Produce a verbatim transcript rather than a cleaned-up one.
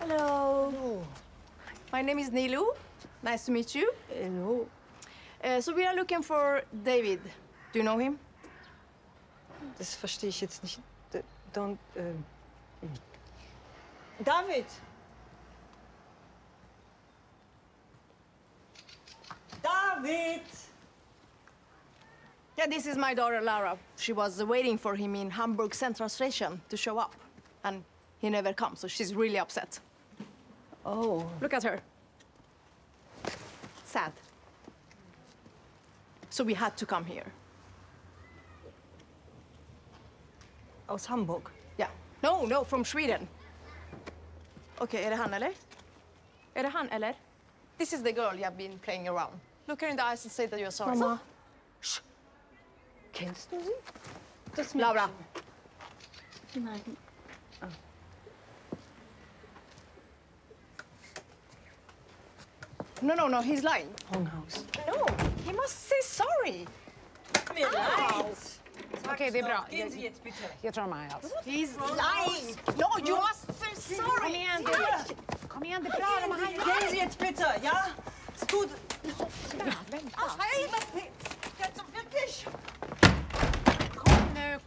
Hello. Hello. My name is Nilo. Nice to meet you. Hello. Uh, so we are looking for David. Do you know him? Das verstehe ich jetzt nicht. D don't. Ähm. David! David! Yeah, this is my daughter Lara. She was waiting for him in Hamburg Central Station to show up, and he never comes, so she's really upset. Oh. Look at her. Sad. So we had to come here. Aus Hamburg? Yeah. No, no, from Sweden. Okay, är det han eller? Är det han eller? This is the girl you have been playing around. Look her in the eyes and say that you're sorry. Mama. Shh. Kennst du sie? Das Laura. Nein. Ah. No, no, no, he's lying. Hånghaus. No, he must say sorry. Mir leid. Okej, det är bra. Gehen Sie jetzt bitte. Jag tar mig alls. He's lying. No, you must say sorry. Kom igen, det, kom igen, det är bra. De här... Gehen Sie jetzt bitte, ja? Es tut... Vänta. Hey, jetzt wirklich! Kom nu,